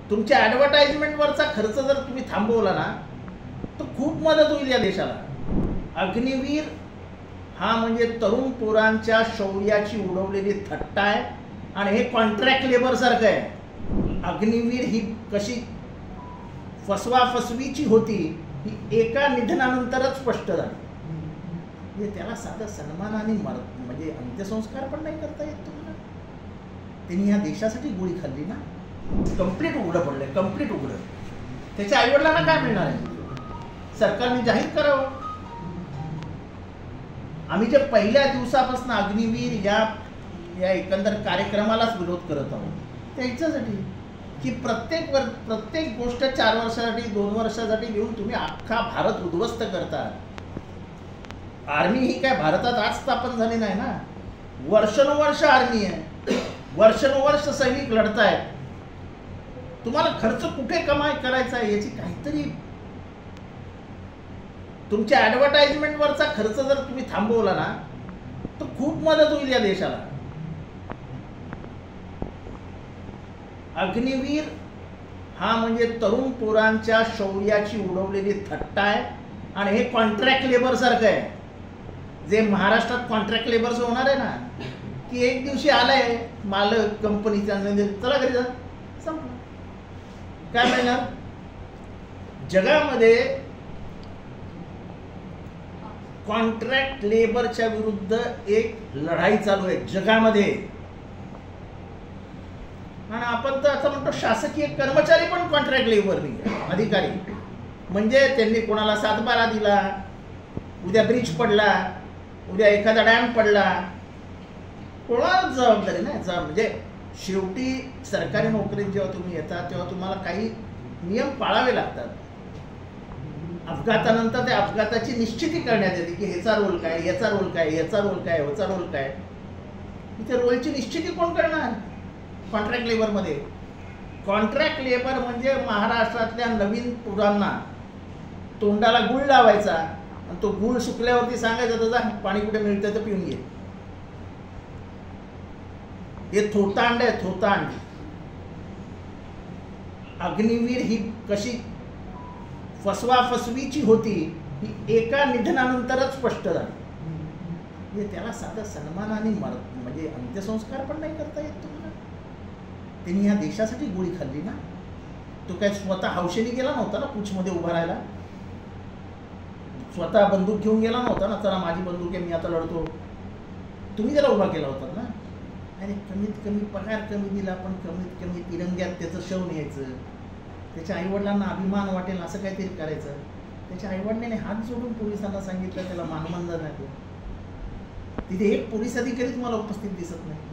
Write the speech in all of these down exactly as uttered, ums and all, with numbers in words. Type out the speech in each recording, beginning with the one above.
तुमच्या ॲडव्हर्टाइजमेंटवरचा खर्च जर तुम्ही थांबवला ना तर खूप मदत होईल या देशाला. अग्निवीर हा म्हणजे तरुण पोरांच्या शौर्याची उडवलेली थट्टा आहे आणि हे कॉन्ट्रॅक्ट लेबर सारखं आहे. अग्निवीर ही कशी फसवा फसवीची होती ही एका निधनानंतरच स्पष्ट झाली. म्हणजे त्याला साधा सन्मानाने मर म्हणजे अंत्यसंस्कार पण नाही करता येत तुम्हाला. त्यांनी या देशासाठी गोळी खाल्ली ना. कंप्लीट उघडं पडलंय, कंप्लीट उघडं. त्याच्या आईवडिलांना काय मिळणार आहे? सरकारने जाहीर करावं. आम्ही जे पहिल्या दिवसापासून अग्निवीर या या एकंदर कार्यक्रमालाच विरोध करत आहोत त्याच्यासाठी की प्रत्येक वर प्रत्येक गोष्ट चार वर्षासाठी दोन वर्षासाठी घेऊन तुम्ही अख्खा भारत उद्ध्वस्त करता. आर्मी ही काय भारतात आज स्थापन झाली नाही ना. वर्षानुवर्ष आर्मी आहे, वर्षानुवर्ष सैनिक लढतायत. तुम्हाला खर्च कुठे कमाई करायचा आहे याची काहीतरी तुमच्या ॲडव्हर्टाइजमेंटवरचा खर्च जर तुम्ही थांबवला ना तर खूप मदत होईल या देशाला. अग्निवीर हा म्हणजे तरुण पोरांच्या शौर्याची उडवलेली थट्टा आहे आणि हे कॉन्ट्रॅक्ट लेबर सारखं आहे. जे महाराष्ट्रात कॉन्ट्रॅक्ट लेबर्स होणार आहे ना की एक दिवशी आलाय मालक कंपनीचा चला घरी जा संपलं. काय मिळणार? जगामध्ये कॉन्ट्रॅक्ट लेबरच्या विरुद्ध एक लढाई चालू आहे जगामध्ये. आणि आपण तर असं म्हणतो शासकीय कर्मचारी पण कॉन्ट्रॅक्ट लेबर नाही अधिकारी. म्हणजे त्यांनी कोणाला सातबारा दिला, उद्या ब्रिज पडला, उद्या एखादा डॅम पडला, कोणालाच जबाबदारी नाही. म्हणजे शेवटी सरकारी नोकरीत जेव्हा तुम्ही येता तेव्हा तुम्हाला काही नियम पाळावे लागतात. अपघातानंतर त्या अपघाताची निश्चिती करण्यात येते की ह्याचा रोल काय, याचा रोल काय, याचा रोल काय, ह्याचा रोल काय. इथे रोलची निश्चिती कोण करणार? कॉन्ट्रॅक्ट लेबरमध्ये. कॉन्ट्रॅक्ट लेबर म्हणजे महाराष्ट्रातल्या नवीन पोरांना तोंडाला गुळ लावायचा आणि तो गुळ सुकल्यावरती सांगायचा तर जा पाणी कुठे मिळतं तर पिऊन घे. हे थोतांड आहे, थोतांड. अग्निवीर ही कशी फसवा फसवीची होती ही एका निधनानंतरच स्पष्ट झाली. म्हणजे त्याला साधा सन्मानाने मर म्हणजे अंत्यसंस्कार पण नाही करता येत तुम्हाला. त्यांनी या देशासाठी गोळी खाल्ली ना. तो काय स्वतः हौशेने गेला नव्हता ना पूछमध्ये उभा राहायला. स्वतः बंदूक घेऊन गेला नव्हता ना, चला माझी बंदूक आहे मी आता लढतो. तुम्ही त्याला उभा केला होता ना. अरे कमीत कमी पगार कमी दिला पण कमीत कमी तिरंग्यात त्याचं शव न्यायचं. त्याच्या आईवडिलांना अभिमान वाटेल असं काहीतरी करायचं. त्याच्या आईवडिलांनी हात जोडून पोलिसांना सांगितलं त्याला मानवंदन आहे. तिथे एक पोलीस अधिकारी तुम्हाला उपस्थित दिसत नाही.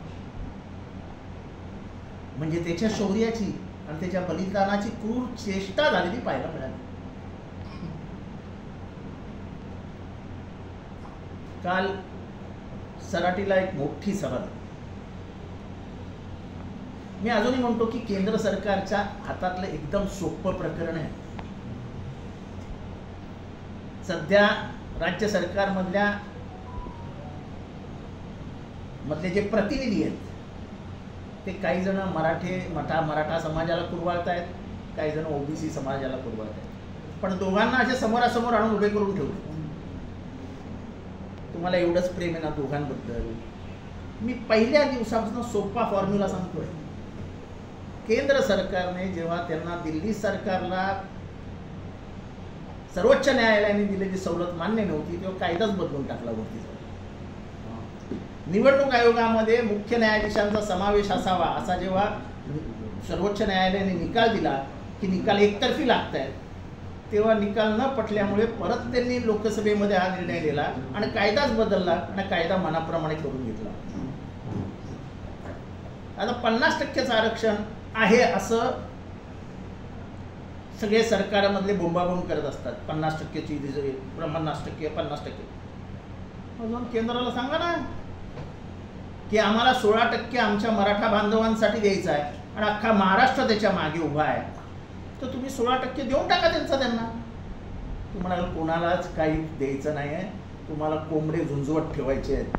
म्हणजे त्याच्या शौर्याची आणि त्याच्या बलिदानाची क्रूर चेष्टा झालेली पाहायला मिळाली. काल सराटीला एक मोठी सभा झाली. मी अजूनही म्हणतो की केंद्र सरकारच्या हातातलं एकदम सोपं प्रकरण आहे. सध्या राज्य सरकारमधल्या मधले जे प्रतिनिधी आहेत ते काही जण मराठे मठा मराठा समाजाला कुरवाळत आहेत, काही जण ओबीसी समाजाला कुरवाळत आहेत. पण दोघांना असे समोरासमोर आणून उभे करून ठेवले. तुम्हाला एवढंच प्रेम आहे ना दोघांबद्दल. मी पहिल्या दिवसापासून सोपा फॉर्म्युला सांगतोय. केंद्र सरकारने जेव्हा त्यांना दिल्ली सरकारला सर्वोच्च न्यायालयाने दिलेली सवलत मान्य नव्हती तेव्हा कायदाच बदलून टाकला वरती. निवडणूक आयोगामध्ये मुख्य न्यायाधीशांचा समावेश असावा असा जेव्हा सर्वोच्च न्यायालयाने निकाल दिला की निकाल एकतर्फी लागत आहेत तेव्हा निकाल न पटल्यामुळे परत त्यांनी लोकसभेमध्ये हा निर्णय दिला आणि कायदाच बदलला आणि कायदा मनाप्रमाणे करून घेतला. आता पन्नास टक्केचं आरक्षण आहे असं सगळे सरकारमधले बोंबाबोंब करत असतात. पन्नास टक्केची पन्नास टक्के पन्नास टक्के अजून केंद्राला सांगा ना की आम्हाला सोळा टक्के आमच्या मराठा बांधवांसाठी द्यायचं आहे आणि अख्खा महाराष्ट्र त्याच्या मागे उभा आहे. तर तुम्ही सोळा टक्के देऊन टाका त्यांचा त्यांना. तुम्हाला कोणालाच काही द्यायचं नाही आहे. तुम्हाला कोंबडे झुंजवत ठेवायचे आहेत.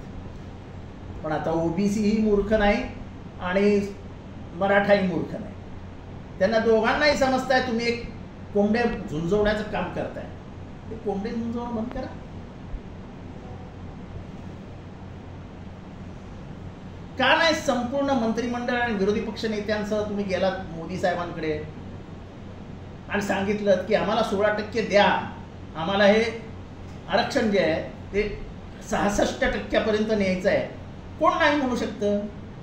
पण आता ओबीसी ही मूर्ख नाही आणि मराठाही मूर्ख नाही. त्यांना दोघांनाही समजताय तुम्ही एक कोंबड्या झुंजवण्याचं काम करताय. ते कोंबडे झुंजवणं बंद करा. का नाही संपूर्ण मंत्रिमंडळ आणि विरोधी पक्ष नेत्यांसह तुम्ही गेलात मोदी साहेबांकडे आणि सांगितलं की आम्हाला सोळा टक्के द्या, आम्हाला हे आरक्षण जे आहे ते सहासष्ट टक्क्यापर्यंत न्यायचं आहे. कोण नाही म्हणू शकतं?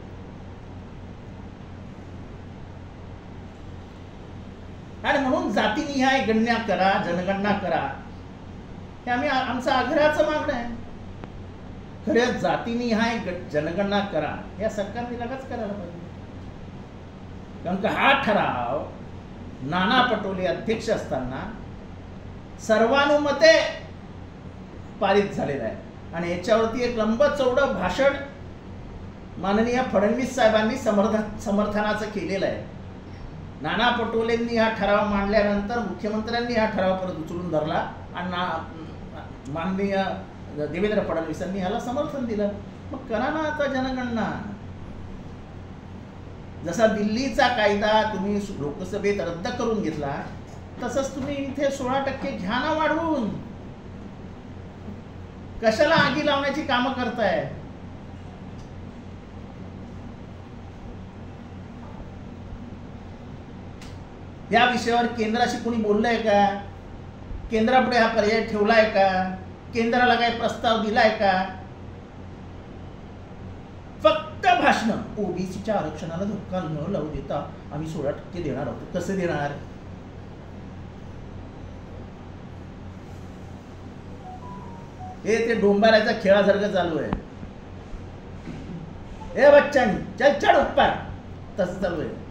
आणि म्हणून जातीनिहाय गणना करा, जनगणना करा, हे आम्ही आमचं आग्रहाचं मागणं आहे. खरं जातीनिहाय जनगणना करा या सरकारने लगेच करायला पाहिजे. कारण का हा ठराव नाना पटोले अध्यक्ष असताना सर्वानुमते पारित झालेला आहे आणि याच्यावरती एक लंब चौडं भाषण माननीय फडणवीस साहेबांनी समर्थन समर्थनाचं केलेलं आहे. नाना पटोलेंनी हा ठराव मांडल्यानंतर मुख्यमंत्र्यांनी हा ठराव परत उचलून धरला आणि माननीय देवेंद्र फडणवीसांनी ह्याला समर्थन दिलं. मग करा ना आता जनगणना. जसा दिल्लीचा कायदा तुम्ही लोकसभेत रद्द करून घेतला तसंच तुम्ही इथे सोळा टक्के घ्या ना वाढवून. कशाला आगी लावण्याची कामं करताय? या विषयावर केंद्राशी कोणी बोललंय का? केंद्रापुढे हा पर्याय ठेवलाय का? केंद्राला काही प्रस्ताव दिलाय का? फक्त भाषण. ओबीसीच्या आरक्षणाला धक्का न लावू देता आम्ही सोळा टक्के देणार आहोत. कसे देणार? हे ते डोंबाराच्या खेळासारखं चालू आहे. ए बच्चांनी चल चढ उत्पार तसं चालू आहे.